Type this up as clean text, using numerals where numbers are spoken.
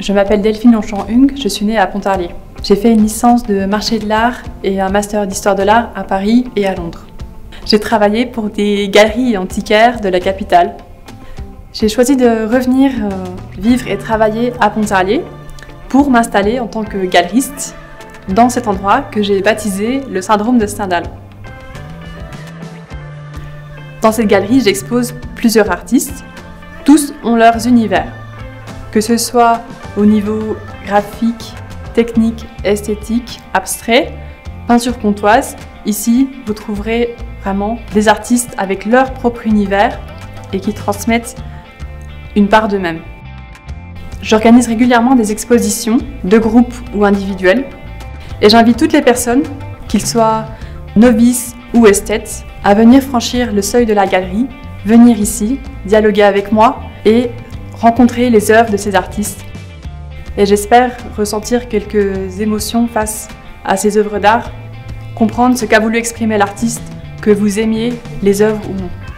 Je m'appelle Delphine Longchamp-Hung, je suis née à Pontarlier. J'ai fait une licence de marché de l'art et un master d'histoire de l'art à Paris et à Londres. J'ai travaillé pour des galeries antiquaires de la capitale. J'ai choisi de revenir vivre et travailler à Pontarlier pour m'installer en tant que galeriste dans cet endroit que j'ai baptisé le syndrome de Stendhal. Dans cette galerie, j'expose plusieurs artistes. Tous ont leurs univers, que ce soit au niveau graphique, technique, esthétique, abstrait, peinture comtoise. Ici, vous trouverez vraiment des artistes avec leur propre univers et qui transmettent une part d'eux-mêmes. J'organise régulièrement des expositions, de groupes ou individuelles, et j'invite toutes les personnes, qu'ils soient novices ou esthètes, à venir franchir le seuil de la galerie, venir ici, dialoguer avec moi et rencontrer les œuvres de ces artistes. Et j'espère ressentir quelques émotions face à ces œuvres d'art, comprendre ce qu'a voulu exprimer l'artiste, que vous aimiez les œuvres ou non.